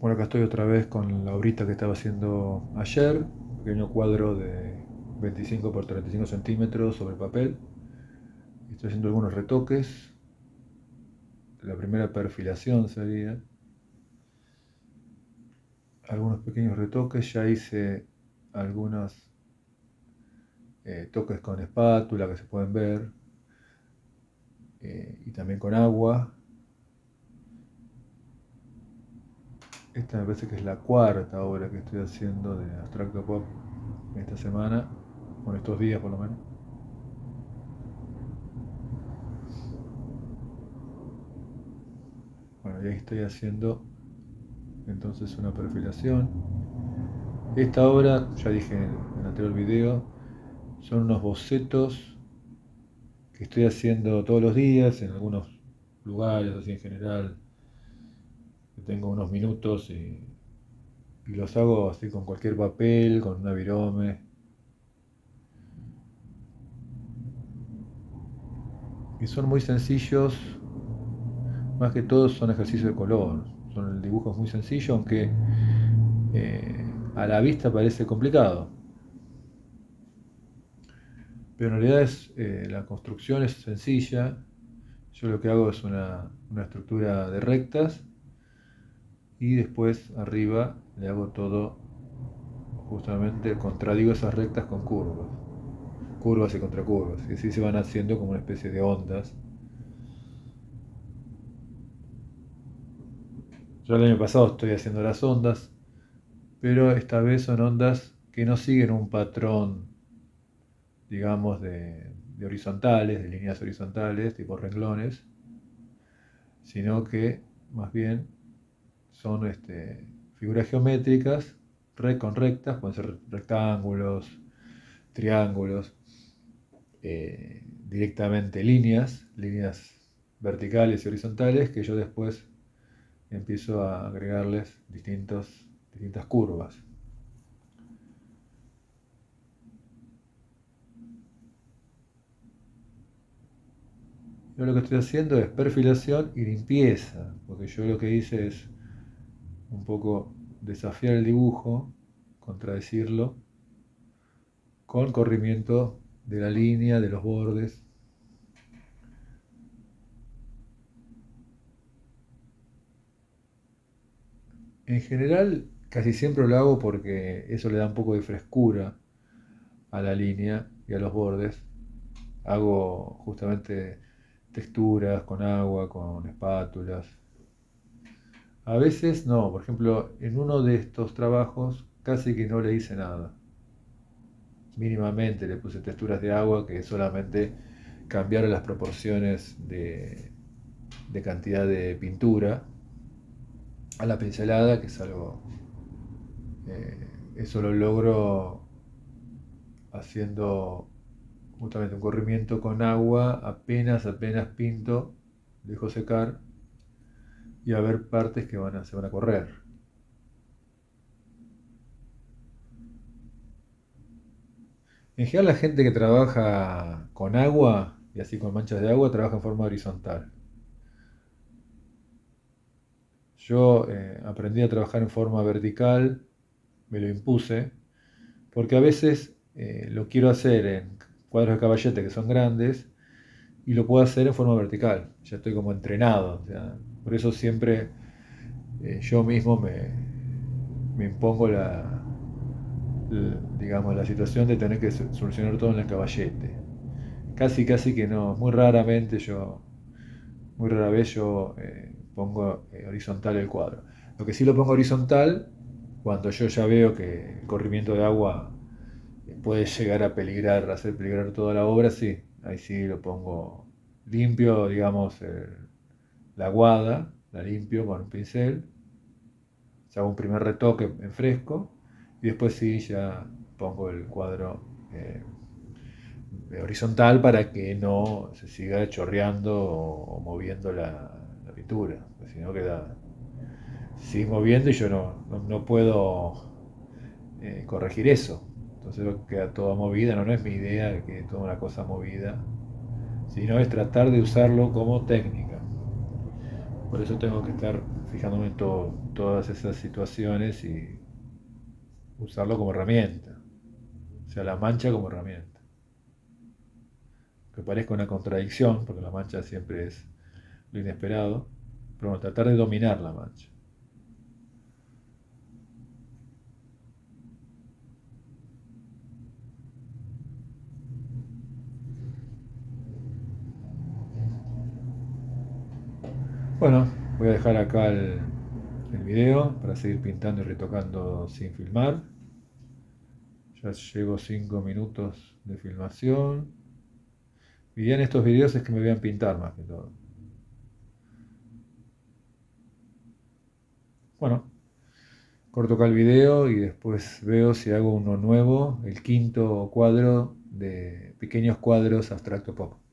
Bueno, acá estoy otra vez con la obrita que estaba haciendo ayer, un pequeño cuadro de 25 por 35 centímetros sobre papel. Estoy haciendo algunos retoques. La primera perfilación sería. Algunos pequeños retoques, ya hice algunos toques con espátula que se pueden ver, y también con agua. Esta me parece que es la cuarta obra que estoy haciendo de abstracto pop esta semana, bueno, estos días por lo menos. Bueno, y ahí estoy haciendo entonces una perfilación. Esta obra, ya dije en el anterior video, son unos bocetos que estoy haciendo todos los días en algunos lugares, así en general. Tengo unos minutos y los hago así con cualquier papel, con una virome. Y son muy sencillos, más que todo son ejercicios de color. El dibujo es muy sencillo, aunque a la vista parece complicado. Pero en realidad la construcción es sencilla. Yo lo que hago es una estructura de rectas y después arriba le hago todo, justamente contradigo esas rectas con curvas y contracurvas, y así se van haciendo como una especie de ondas. Yo el año pasado estoy haciendo las ondas, pero esta vez son ondas que no siguen un patrón, digamos, de horizontales, de líneas horizontales, tipo renglones, sino que más bien son figuras geométricas con rectas, pueden ser rectángulos, triángulos, directamente líneas verticales y horizontales, que yo después empiezo a agregarles distintas curvas. Yo lo que estoy haciendo es perfilación y limpieza, porque yo lo que hice es un poco desafiar el dibujo, contradecirlo, con corrimiento de la línea, de los bordes. En general, casi siempre lo hago porque eso le da un poco de frescura a la línea y a los bordes. Hago justamente texturas con agua, con espátulas. A veces no, por ejemplo, en uno de estos trabajos casi que no le hice nada. Mínimamente le puse texturas de agua, que solamente cambiaron las proporciones de cantidad de pintura a la pincelada, que es algo, eso lo logro haciendo justamente un corrimiento con agua, apenas pinto, dejo secar y a ver partes que se van a correr. En general la gente que trabaja con agua y así con manchas de agua trabaja en forma horizontal. Yo aprendí a trabajar en forma vertical, me lo impuse, porque a veces lo quiero hacer en cuadros de caballete que son grandes y lo puedo hacer en forma vertical. Ya estoy como entrenado. O sea, por eso siempre yo mismo me impongo digamos, la situación de tener que solucionar todo en el caballete. Casi que no, muy rara vez yo pongo horizontal el cuadro. Lo que sí lo pongo horizontal, cuando yo ya veo que el corrimiento de agua puede llegar a peligrar, hacer peligrar toda la obra, sí, ahí sí lo pongo limpio, digamos, la guada, la limpio con un pincel, hago un primer retoque en fresco y después sí ya pongo el cuadro horizontal para que no se siga chorreando o moviendo la pintura, porque si no queda, sigue moviendo y yo no puedo corregir eso. Entonces queda toda movida, no es mi idea que toda una cosa movida, sino es tratar de usarlo como técnica. Por eso tengo que estar fijándome en todo. todas esas situaciones y usarlo como herramienta, o sea, la mancha como herramienta. Que parezca una contradicción, porque la mancha siempre es lo inesperado, pero bueno, tratar de dominar la mancha. Bueno, voy a dejar acá el video para seguir pintando y retocando sin filmar. Ya llevo 5 minutos de filmación. Mi idea en estos videos es que me vean pintar más que todo. Bueno, corto acá el video y después veo si hago uno nuevo, el quinto cuadro de pequeños cuadros abstracto pop.